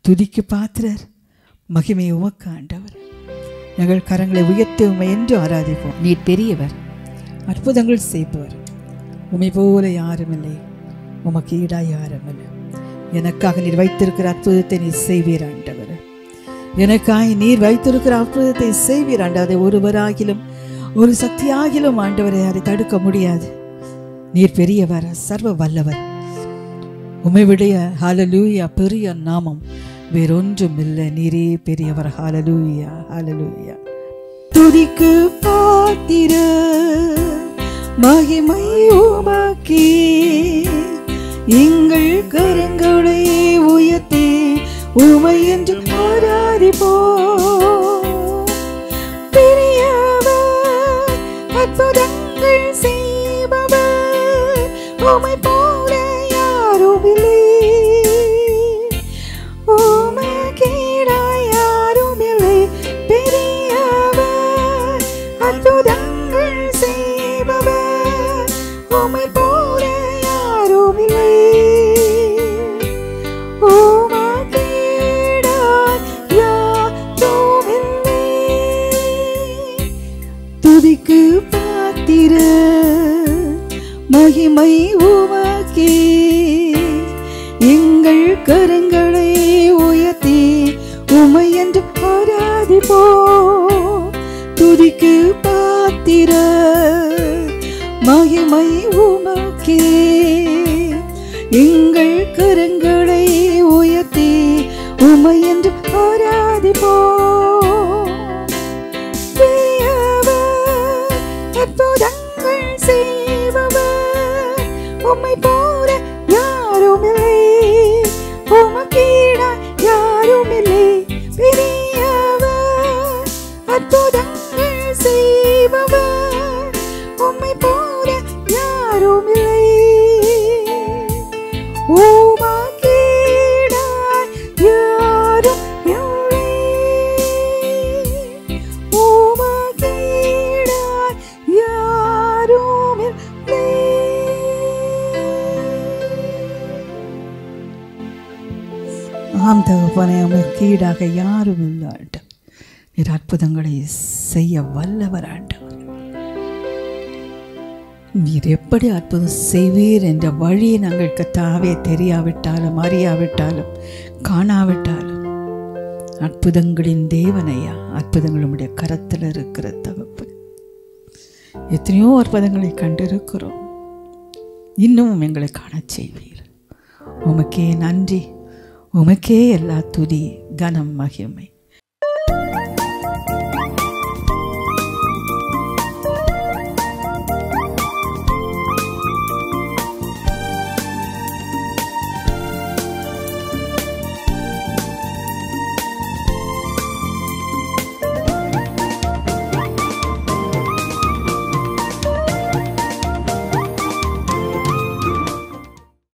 துதிக்கு பாத்திரர், மகிமை உமக்கு ஆண்டவர். எங்கள் கரங்களை உயர்த்தி உம்மை என்று ஆராதிப்போம். நீர் பெரியவர், அற்புதங்கள் செய்பவர். உம்மை போல யாரும் இல்லை, உமக்கு ஈடாய் யாரும் இல்லை. எனக்காக நீர் வைத்திருக்கிற அற்புதத்தை நீர் செய்வீர் ஆண்டவர். எனக்காக நீர் வைத்திருக்கிற அற்புதத்தை செய்வீர் ஆண்டவர். அதை ஒருவராகிலும் ஒரு சக்தியாகிலும் ஆண்டவரை அதை தடுக்க முடியாது. நீர் பெரியவர், சர்வ வல்லவர். உம்மைவிடைய ஹல்லேலூயா பெரிய நாமம் வேறொன்றும் இல்லை. நீரே பெரியவர். ஹல்லேலூயா, ஹல்லேலூயா. துதிக்கு பாத்திர, மகிமை உமக்கே. எங்கள் கரங்களை உயர்த்தி உமை என்று ஆராதிப்போம். பெரியவர், அற்புதங்கள் செய்பவர், உமை போல யாரும் இல்லை. உமக்கீடாய் யாரும் இல்லை. பெரியவர், அற்புதங்கள் செய்பவர், உமை போல யாரும் இல்லை. துதிக்கு பாத்திர, மகிமை உமக்கே. எங்கள் கரங்களை உயர்த்தி உமை என்று ஆராதிப்போம். துதிக்கு பாத்திர, மகிமை உமக்கே. எங்கள் கரங்களை உயர்த்தி உமை என்று ஆராதிப்போம். பெரியவர், அற்புதங்கள் செய்பவர், உம்மை போல யாரும் இல்லை. உமக்கீடாய் யாரும் இல்லை. பெரியவர், அற்புதங்கள் செய்பவர், உம்மை போல யாரும் இல்லை. உமக்கீடாய் யாரும் இல்லை. உமக்கீடாய் யாரும் இல்லை. ஆம் தகப்பனே, உமக்கீடாக யாரும் இல்லை. நீர் அற்புதங்களை செய்ய வல்லவர் ஆண்டவர். நீர் எப்படி அற்புதம் செய்வீர் என்ற வழியை நாங்கள் கர்த்தாவே தெரியாவிட்டாலும் அறியாவிட்டாலும் காணாவிட்டாலும் அற்புதங்களின் தேவனையா, அற்புதங்கள் உம்முடைய கரத்தில் இருக்கிற தகப்பன். எத்தனையோ அற்புதங்களை கண்டிருக்கிறோம், இன்னமும் எங்களை காண செய்வீர். உமக்கே நன்றி, உமக்கே எல்லா துதி கனம் மகிமை.